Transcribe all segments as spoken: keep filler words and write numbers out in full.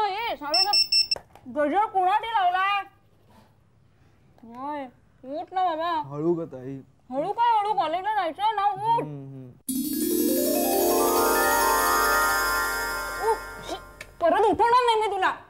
हे साडेसात गजर कोणाने लावलाय? होय उठ ना बाबा. हळू ग ताई. हळू काय हळू, कॉलेजला जायचंय ना, उठ. परत उठवणार नाही मी तुला.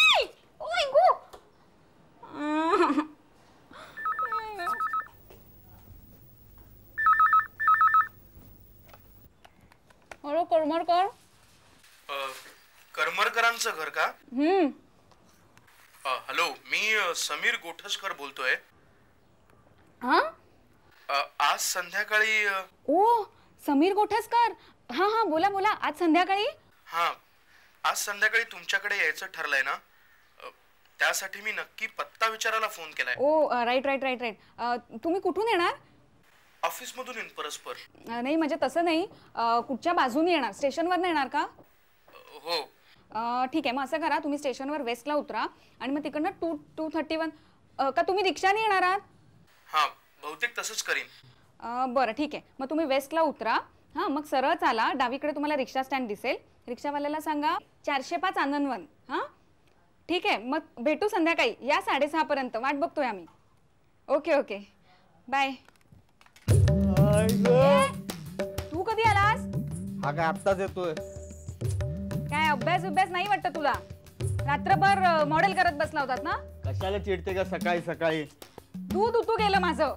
हॅलो करमरकर. करमरकरांचं घर का? हम्म. हॅलो, मी समीर गोठसकर बोलतोय. हा? आज संध्याकाळी. ओ समीर गोठसकर. हा हा बोला बोला. आज संध्याकाळी. हा आज संध्याकाळी तुमच्याकडे यायचं ठरलंय ना, त्यासाठी मी नक्की पत्ता विचारायला फोन केलाय. Oh right right right right. तुम्ही कुठून येणार? ऑफिस मधून येईन परस्पर. नाही म्हणजे तसं नाही, कुठच्या बाजूने येणार? स्टेशनवर येणार का? हो. ठीक आहे, मग असं करा, तुम्ही स्टेशनवर वेस्टला उतरा आणि मग तिकडनं टू टू थर्टी वन का तुम्ही रिक्षाने येणार आहात? हा बहुतेक तसंच करीन. बरं ठीक आहे, मग तुम्ही वेस्टला उतरा. हां मग सरळ चाला, डावीकडे तुम्हाला रिक्षा स्टँड दिसेल. रिक्षावाल्याला सांगा चारशे पाच आनंदवन. हां ठीक आहे, मग भेटू संध्याकाळी या साडेसहा पर्यंत. वाट बघतोय आम्ही. Okay okay bye. तू कधी आलास? हा काय आत्ताच येतोय. काय अभ्यास अभ्यास नाही वाटत तुला? रात्रभर मॉडेल करत बसला होतात ना? कशाला चिडते का सकाळी सकाळी? दूध उतू गेलं माझं.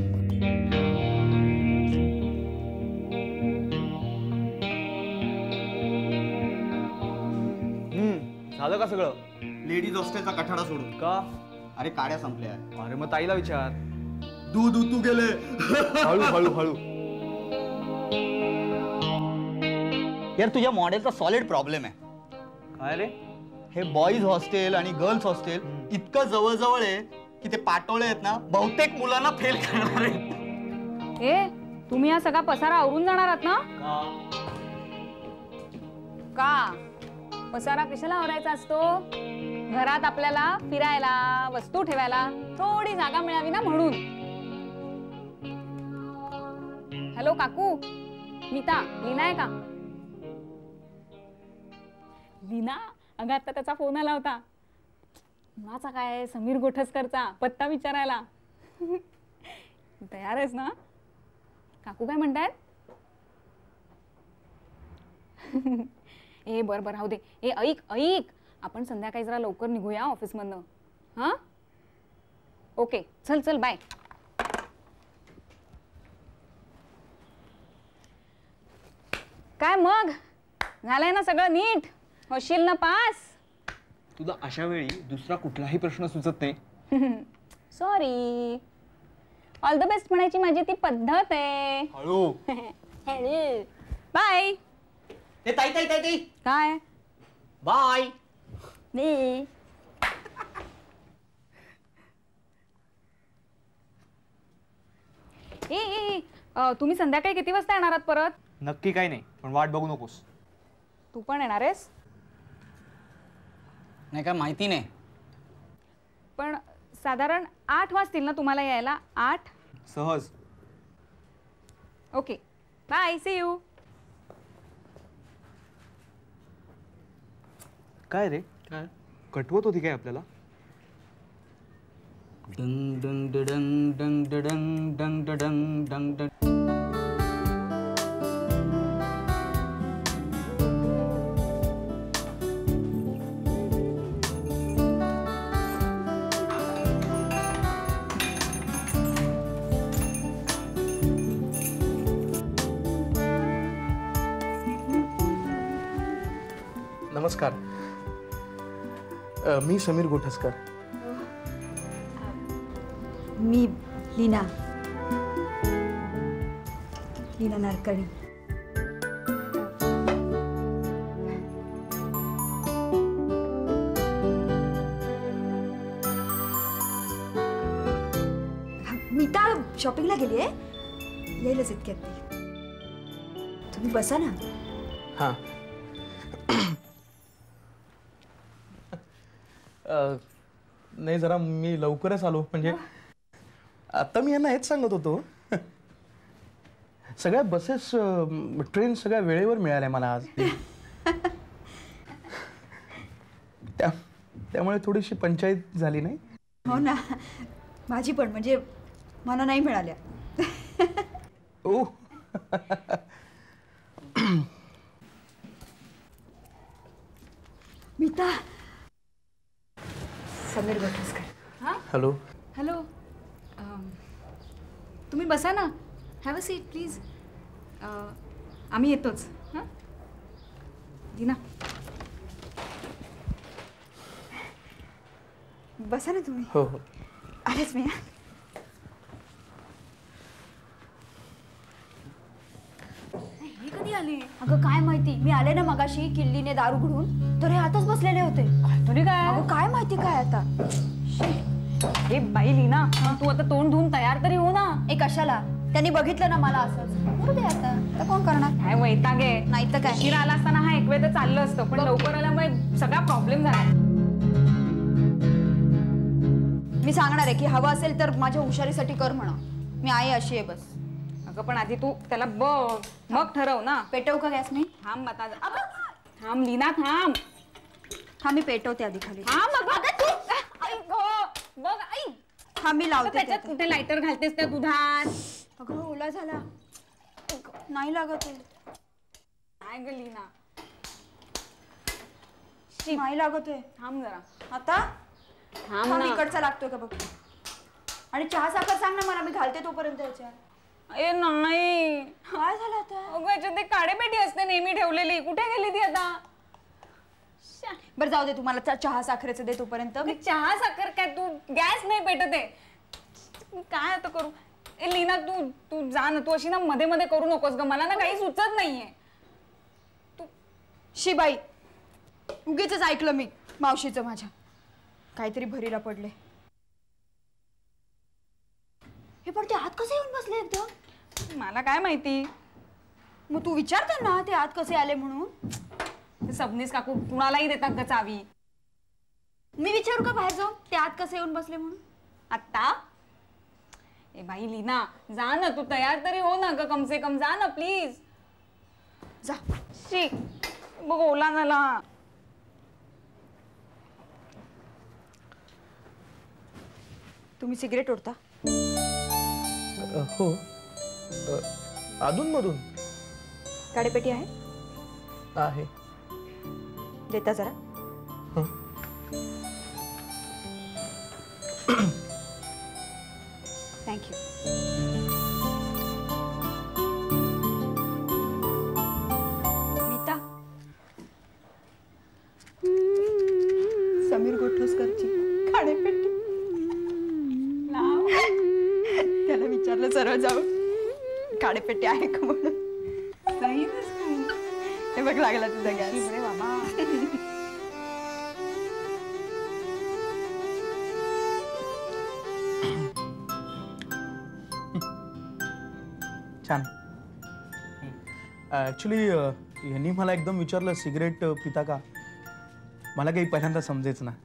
हम्म झालं का सगळं? लेडीज हॉस्टेलचा कठाडा सोडून. का? अरे काड्या संपल्या. अरे मग ताईला विचार. दूध उतू गेले. हळू हळू हळू. यार तुझ्या मॉडेलचा सॉलिड प्रॉब्लेम आहे. काय रे? हे बॉईज हॉस्टेल आणि गर्ल्स हॉस्टेल इतकं जवळजवळ आहे की ते पाटोळे आहेत ना, बहुतेक मुलांना फेल करणार आहेत. ए तुम्ही हा सगळा पसारा आवरून जाणार आहात ना? का? पसारा कशाला आवरायचा असतो? घरात आपल्याला फिरायला, वस्तू ठेवायला थोडी जागा मिळावी ना म्हणून. हॅलो काकू, नीता, लीना आहे का? लीना? अगं आता त्याचा फोन आला होता. कुणाचा काय? समीर गोठसकरचा. पत्ता विचारायला. तयार आहेस ना? काकू काय म्हणतायत? ए बर बर राहू दे. ए ऐक ऐक, आपण संध्याकाळी जरा लवकर निघूया ऑफिस मधनं. हा ओके चल चल बाय. काय मग झालंय ना सगळं नीट? होशील ना पास? तुला अशा वेळी दुसरा कुठलाही प्रश्न सुचत नाही. सॉरी. ऑल द बेस्ट म्हणायची माझी ती पद्धत आहे. हळू. Hello bye. ए ताई ताई ताई ताई. काय? बाय. नी ए तुम्ही संध्याकाळी किती वाजता येणार आहात परत? नक्की काही नाही, पण वाट बघू नकोस. तू पण येणार आहेस? नाही काय माहिती नाही, पण साधारण आठ वाजतील ना तुम्हाला यायला? आठ? सहज. Okay bye, see you. काय रे? काय कटवत होती काय आपल्याला? डंग डंग डंग डंग डंग डंग डंग डंग डंग. नमस्कार, मी समीर गोठसकर. मी लीना लीना नारकरी. मीता शॉपिंगला गेली आहे, येईलच इतक्यात ती. तुम्ही बसा ना. हां नाही जरा मी लवकरच आलो. म्हणजे आता मी यांना हेच सांगत होतो, सगळ्या बसेस ट्रेन सगळ्या वेळेवर मिळाल्या मला आज. त्या त्यामुळे थोडीशी पंचायत झाली नाही. हो ना, माझी पण, म्हणजे मला नाही मिळाल्या. ओ मीता. समीर गोठसकर. हां हॅलो. हॅलो, तुम्ही बसा ना, हॅव अ सीट प्लीज. आम्ही येतोच. हां दीना. बसा ना तुम्ही. हो हो. आलेच मी. हे कधी आले? अगं काय माहिती, मी आले ना मगाशी किल्लीने दार उघडून, तर हे आताच बसलेले होते. तरी काय? अगं काय माहिती काय आता. हे बाई लीना, तू आता तोंड धुवून तयार तरी हो ना. ए कशाला, त्यांनी बघितलं ना मला असंच. बरं दे आता, आता कोण करणार. काय वैताग आहे. नाही तर काय. उशीर आला असताना हा एक वेळ तर चाललं असतं, पण लवकर आल्यामुळे सगळा प्रॉब्लेम झाला. मी सांगणार आहे की हवं असेल तर माझ्या हुशारीसाठी कर म्हणा. मी आहे अशी आहे बस. अगं पण आधी तू त्याला बघ, मग ठरव ना. पेटवू का गॅस मी. थांब आता. थांब लीना, थांब. हा मी पेटवते आधी खाली. थांब अगं तू. आई गं, बघ आई. हा मी लावते. त्याच्यात कुठे लायटर घालतेस त्या दुधात. अगं ओला झाला, नाही लागत आहे. काय ग लीना. नाही लागत आहे. थांब जरा. आता थांब हा ना. इकडचा लागतोय का बघ. आणि चहा साखर सांग ना मला, मी घालते तोपर्यंत याच्या. ए नाही. काय झालं आता. अगं याच्यात ते काडेपेटी असते नेहमी ठेवलेली, कुठे गेली ती आता. बरं जाऊ दे, तुम्हाला चा- चहा साखरेचं दे तोपर्यंत. मी चहा साखर काय, तू गॅस नाही पेटत आहे. काय आता करू. ए लीना तू तू जा ना, तू अशी ना मध्ये मध्ये करू नकोस ग, मला ना काही सुचत नाहीये. तू शिबाई, उगीच ऐकलं मी मावशीचं माझ्या. काहीतरी भरीला पडले. हे पण ते आत कसे येऊन बसले एकदम. मला काय माहिती. मग तू विचार त्यांना ते आत कसे आले म्हणून. ते सबनीस काकू कुणालाही देतात ग चावी. मी विचारू का बाहेर जाऊन ते आत कसे येऊन बसले म्हणून. आता ए बाई लीना, जा ना तू, तयार तरी हो ना ग, कम से कम जा ना प्लीज. जा. शी बघ ओला झाला. तुम्ही सिगरेट ओढता. अ, हो. अधून मधून काडेपेटी आहे. आहे. देता जरा. हं. थँक्यू. मीता. समीर गोठसकरची काडेपेटी. त्याला विचारलं सरळ जाऊन काडेपेटी आहे का म्हणून. हे बघ लागला तुझा गॅस. रे बाबा. छान. ॲक्च्युली यांनी मला एकदम विचारलं सिगरेट पिता का. मला काही पहिल्यांदा समजेच ना.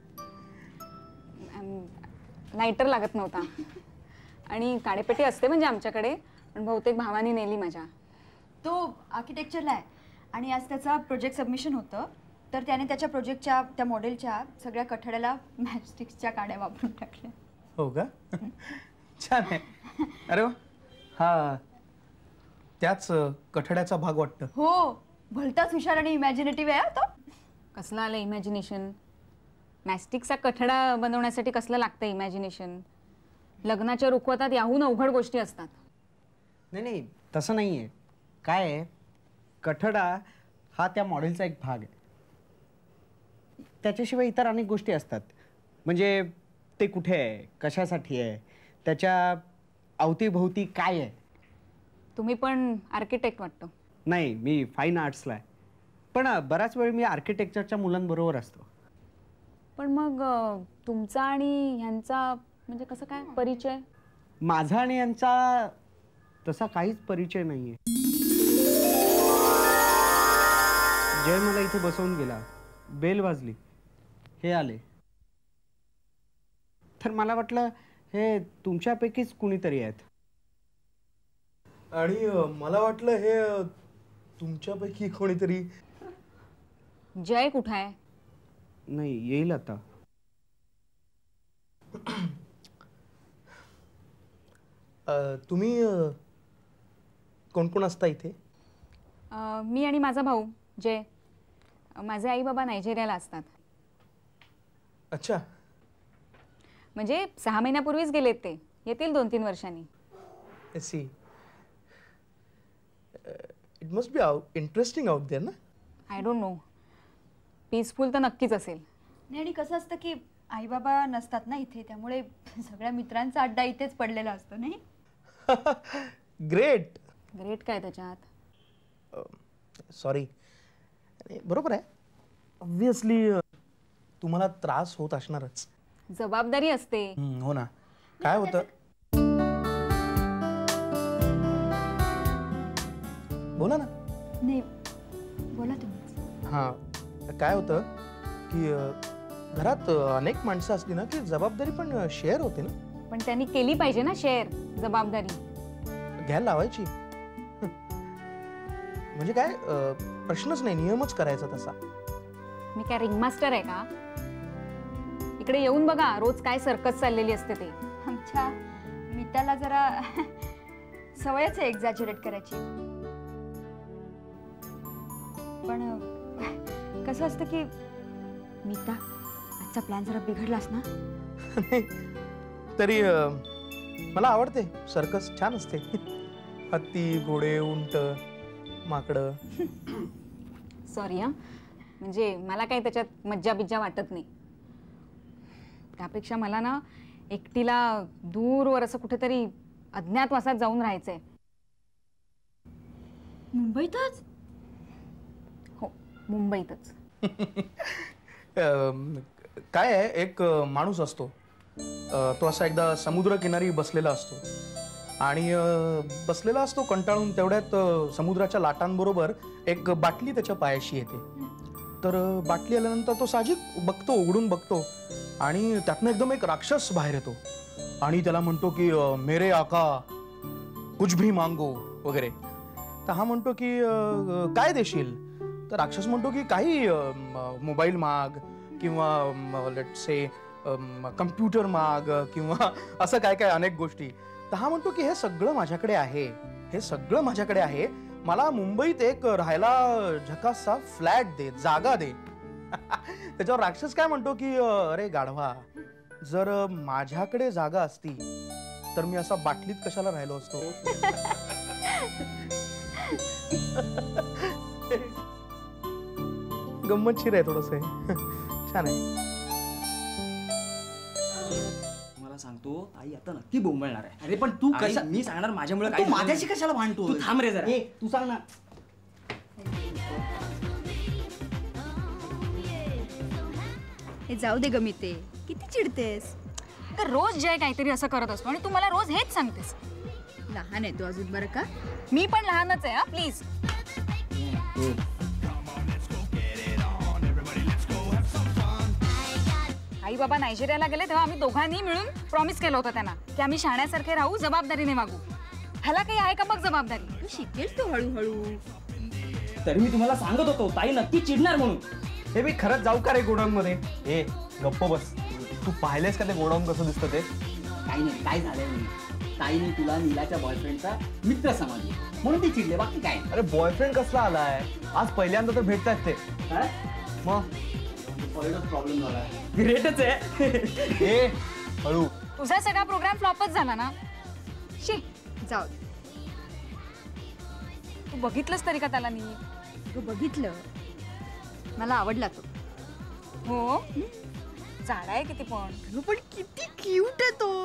लायटर लागत नव्हता आणि काडेपेटी असते म्हणजे आमच्याकडे, पण बहुतेक भावानी नेली माझ्या. तो आर्किटेक्चरला आहे आणि आज त्याचा प्रोजेक्ट सबमिशन होतं, तर त्याने त्याच्या प्रोजेक्टच्या त्या मॉडेलच्या सगळ्या कठड्याला मॅचस्टिक्सच्या काड्या वापरून टाकल्या. हो का. छान आहे. अरे वा. हा त्याच कठड्याचा भाग वाटतं. हो, भलताच हुशार आणि इमॅजिनेटिव्ह आहे तो. कसलं आलं इमॅजिनेशन. मॅस्टिकचा कठडा बनवण्यासाठी कसलं लागतं इमॅजिनेशन. लग्नाच्या रुखवतात याहून अवघड गोष्टी असतात. नाही नाही तसं नाही आहे. काय आहे, कठडा हा त्या मॉडेलचा एक भाग आहे. त्याच्याशिवाय इतर अनेक गोष्टी असतात. म्हणजे ते कुठे आहे, कशासाठी आहे, त्याच्या अवतीभोवती काय आहे. तुम्ही पण आर्किटेक्ट वाटतं. नाही, मी फाईन आर्ट्सला आहे, पण बराच वेळ मी आर्किटेक्चरच्या मुलांबरोबर असतो. पण मग अ, तुमचा आणि ह्यांचा म्हणजे कसं काय परिचय. माझा आणि यांचा तसा काहीच परिचय नाही आहे. जय मला इथे बसवून गेला, बेल वाजली, हे आले, तर मला वाटलं हे तुमच्यापैकीच कुणीतरी आहेत. आणि मला वाटलं हे तुमच्यापैकी कोणीतरी. जय कुठं आहे. नाही, येईल आता. अ, तुम्ही अ, कोण कोण असता इथे? अं, मी आणि माझा भाऊ जे माझे आई बाबा नायजेरियाला असतात. अच्छा. म्हणजे सहा महिन्यापूर्वीच गेलेत ते, येतील दोन तीन वर्षांनी. I see. It must be out interesting out there ना. आय डोंट नो, पीसफुल तर नक्कीच असेल. नाही, आणि कसं असतं की आई बाबा नसतात ना इथे, त्यामुळे सगळ्या मित्रांचा अड्डा इथेच पडलेला असतो नाही. ग्रेट. ग्रेट काय त्याच्यात? सॉरी. बरोबर आहे. ऑब्विसली तुम्हाला त्रास होत असणारच. जबाबदारी असते. हम्म, हो ना. काय होतं, बोला ना. नाही, बोला तुम्ही. हां, काय होतं की अ, घरात अ, अनेक माणसं असली ना की जबाबदारी पण शेअर होते ना. पण त्यांनी केली पाहिजे ना शेअर जबाबदारी. घ्यायला लावायची. म्हणजे काय, अ, प्रश्नच नाही, नियमच करायचा तसा. मी काय रिंग मास्टर आहे का? इकडे येऊन बघा, रोज काय सर्कस चाललेली असते ते. आमच्या मिताला जरा सवयच आहे एक्झॅजरेट करायची. पण अ, कसं असतं की मिता, आजचा प्लॅन जरा बिघडलास ना. तरी अ, मला आवडते सर्कस, छान असते. हत्ती, घोडे, उंट, माकडं. सॉरी हा, म्हणजे मला काही त्याच्यात मज्जा बिज्जा वाटत नाही. त्यापेक्षा मला ना एकटीला दूरवर असं कुठेतरी अज्ञातवासात जाऊन राहायचंय. मुंबईतच? हो, मुंबईतच. अम, काय आहे, एक अ, माणूस असतो. अ, तो असा एकदा समुद्रकिनारी बसलेला असतो आणि अ, बसलेला असतो कंटाळून. तेवढ्यात अ, समुद्राच्या लाटांबरोबर एक बाटली त्याच्या पायाशी येते. तर अ, बाटली आल्यानंतर तो साहजिक बघतो, उघडून बघतो आणि त्यातनं एकदम एक राक्षस बाहेर येतो आणि त्याला म्हणतो की अ, मेरे आका कुछ भी मांगो वगैरे. तर हा म्हणतो की अ, काय देशील? तर राक्षस म्हणतो की काही मोबाईल माग किंवा लेट से कम्प्युटर माग किंवा असं काय काय अनेक गोष्टी. तर हा म्हणतो की हे सगळं माझ्याकडे आहे, हे सगळं माझ्याकडे आहे, मला मुंबईत एक राहायला झकासचा फ्लॅट दे, जागा दे. त्याच्यावर राक्षस काय म्हणतो की अरे गाढवा, जर माझ्याकडे जागा असती तर मी असा बाटलीत कशाला राहिलो असतो. गंमतशीर आहे थोडस. छान आहे. मला सांगतो आई आता नक्की बोंबळणार आहे. अरे पण तू आई, कशा, मी सांगणार माझ्यामुळे तू काय माझ्याशी कशाला भांडतो? तू थांब रे जरा. ए, तू सांग ना. हे जाऊ दे गमिते, किती चिडतेस. तर रोज जय काहीतरी असं करत असतो आणि तू मला रोज हेच सांगतेस. लहान आहे तू अजून बरं का. मी पण लहानच आहे हा, प्लीज. आई बाबा नायजेरियाला गेले तेव्हा आम्ही दोघांनी मिळून प्रॉमिस केलं होतं त्यांना की आम्ही शाण्यासारखे राहू, जबाबदारीने वागू. ह्याला काही आहे का बघ जबाबदारी? तू शिकेल तू हळूहळू. तरी मी तुम्हाला सांगत होतो ताई नक्की चिडणार म्हणून. हे मी खरंच जाऊ का रे गोडाऊन मध्ये? ए गप्प बस. तू पाहिलेस का ते गोडाऊन कसं दिसतं ते? काही नाही, काय झालंय नाही. ताईने तुला नीलाच्या बॉयफ्रेंडचा मित्र समजला म्हणून ती चिडले, बाकी काय. अरे बॉयफ्रेंड कसला आलाय? आज पहिल्यांदा तर भेटतायत ते. काय मग पहिलाच प्रॉब्लेम झाला. ग्रेटच आहे. ए हळू. तुझा सगळा प्रोग्राम फ्लॉपच झाला ना. शी, जाऊ दे. तू बघितलंस तरी का त्याला नीट? तू बघितलं, मला आवडला तो. हो, झाडा आहे किती पण. अगं पण किती क्यूट आहे तो.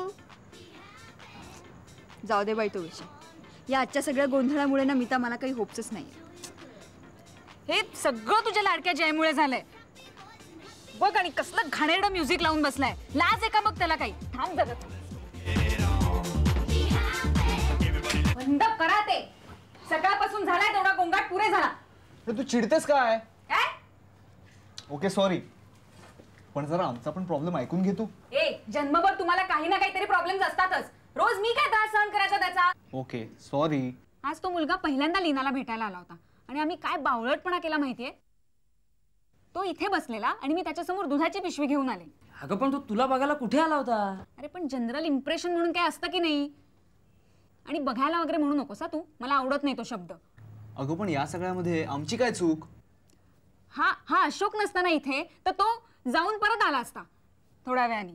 जाऊ दे बाई तो विषय. या आजच्या सगळ्या गोंधळामुळे ना मिता मला काही होप्सच नाही. हे सगळं तुझ्या लाडक्या जयमुळे झालंय बघ. आणि कसलं घाणेरडं म्युझिक लावून बसलाय. लाज आहे का बघ त्याला काही? थांब जरा. बंद करा ते. सकाळपासून झालाय तेवढा गोंगाट पुरे झाला. अरे तू चिडतेस काय? काय? ओके सॉरी, पण जरा आमचा पण प्रॉब्लेम ऐकून घे तू. ए, जन्मभर तुम्हाला काही ना काहीतरी प्रॉब्लेम्स असतातच. रोज मी काय त्रास सहन करायचा त्याचा? Okay sorry. आज तो मुलगा पहिल्यांदा लीनाला भेटायला आला होता आणि आम्ही काय बावळटपणा केला माहितीये. तो इथे बसलेला आणि मी त्याच्यासमोर दुधाची पिशवी घेऊन आले. अगं पण तो तुला बघायला कुठे आला होता? अरे पण जनरल इम्प्रेशन म्हणून काय असतं की नाही. आणि बघायला वगैरे म्हणू नकोस तू, मला आवडत नाही तो शब्द. अगं पण या सगळ्यामध्ये आमची काय चूक? हा हा अशोक नसताना इथे तर तो जाऊन परत आला असता थोड्या वेळाने.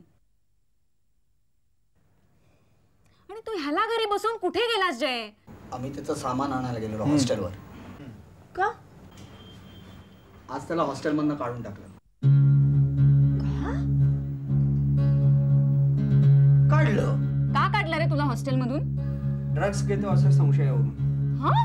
आणि तू ह्याला घरी बसून कुठे गेलास जय? आम्ही त्याचं सामान आणायला गेलेलो हॉस्टेलवर. का? आज त्याला हॉस्टेलमधनं काढून टाकलं. काढलं. का काढलं रे तुला हॉस्टेलमधून? ड्रग्स घेतो असं संशयावरून. हा?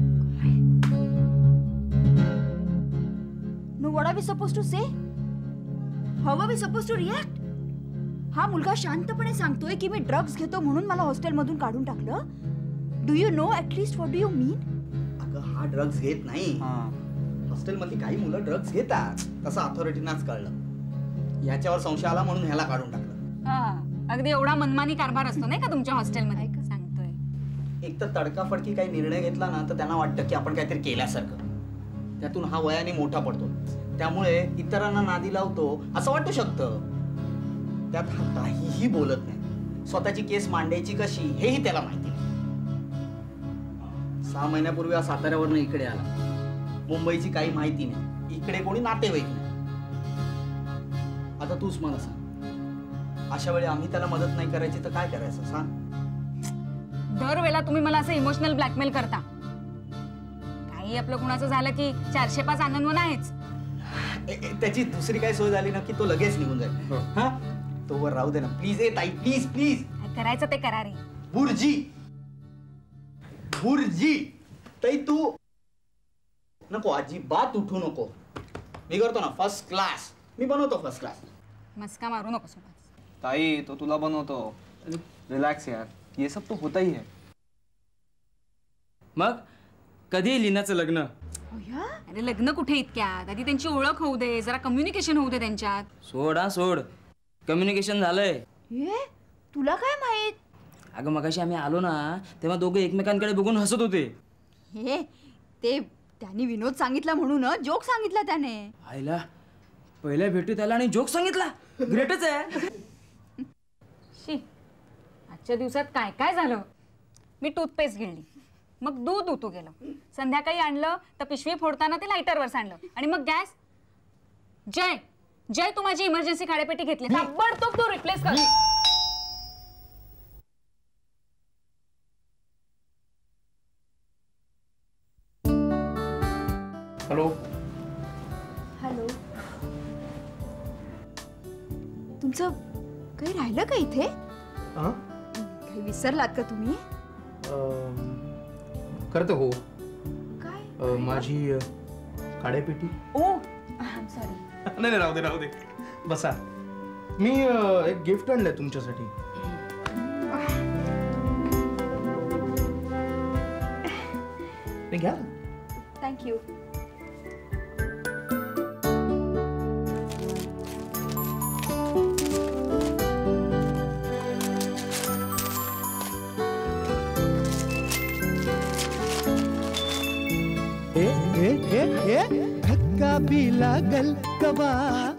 No what are we suppose to say? How are we suppose to react? हा मुलगा शांतपणे सांगतोय की मी ड्रग्स घेतो म्हणून मला हॉस्टेलमधून काढून टाकलं. Do you know at least what do you mean? अगं हा ड्रग्स घेत नाही. हॉस्टेलमधली काही मुलं ड्रग्स घेतात तसं अथॉरिटीनाच कळलं. याच्यावर संशय आला म्हणून ह्याला काढून टाकलं. हा अगदी एवढा मनमानी कारभार असतो नाही का तुमच्या हॉस्टेलमध्ये? सांगतोय. एक तर तडकाफडकी काही निर्णय घेतला ना तर त्यांना वाटतं की आपण काहीतरी केल्यासारखं. त्यातून हा वयाने मोठा पडतो, त्यामुळे इतरांना नादी लावतो असं वाटू शकतं. त्यात हा काहीही बोलत नाही. स्वतःची केस मांडायची कशी हेही त्याला माहिती नाही. सहा महिन्यापूर्वी हा साताऱ्यावरनं इकडे आला. मुंबईची काही माहिती नाही, इकडे कोणी नातेवाईक नाही. आता तूच मला सांग, अशा वेळी आम्ही त्याला मदत नाही करायची तर काय करायचं सांग? दरवेळेला तुम्ही मला असं इमोशनल ब्लॅकमेल करता. काही आपलं कुणाचं झालं की चारशे पाच आनंदवन आहेच. त्याची दुसरी काय सोय झाली ना की तो लगेच निघून जाईल. हा तोवर राहू दे ना प्लीज. ए ताई प्लीज प्लीज. काय करायचं ते करा रे. बुर्जी बुर्जी ताई तू नको, अजिबात उठू नको. मी करतो ना फर्स्ट क्लास. मी बनवतो फर्स्ट क्लास. मस्का मारू नको सोबत. ताई तो तुला बनवतो. रिलॅक्स यार, ये सब तो होता ही है. मग कधी लिनाचं लग्न? अरे लग्न कुठे इतक्यात? आधी त्यांची ओळख होऊ दे, जरा कम्युनिकेशन होऊ दे त्यांच्यात. सोड हा सोड. कम्युनिकेशन झालंय. हे तुला काय माहित? अगं मगाशी आम्ही आलो ना तेव्हा दोघे एकमेकांकडे बघून हसत होते. हे ते त्यांनी विनोद सांगितला म्हणून जोक सांगितला त्याने. आईला पहिल्या भेटीत आला आणि जोक सांगितला. ग्रेटच आहे. शी, आजच्या दिवसात काय काय झालं? मी टूथपेस्ट गिळली, मग दूध उतू गेलं, संध्याकाळी आणलं तर पिशवी फोडताना ते लायटरवर सांडलं, आणि मग गॅस. जय जय तू माझी इमर्जन्सी खाडेपेटी घेतली, ताबडतोब तू रिप्लेस कर. हॅलो. हॅलो. तुमचं काही राहिलं का इथे? काही विसरलात का तुम्ही? खरं तर हो. काय? माझी काड्यापेटी. Oh I am sorry. नाही नाही राहू दे राहू दे. बसा. मी एक गिफ्ट आणलंय तुमच्यासाठी. घ्या. थँक्यू. धक्का भी लागल कबा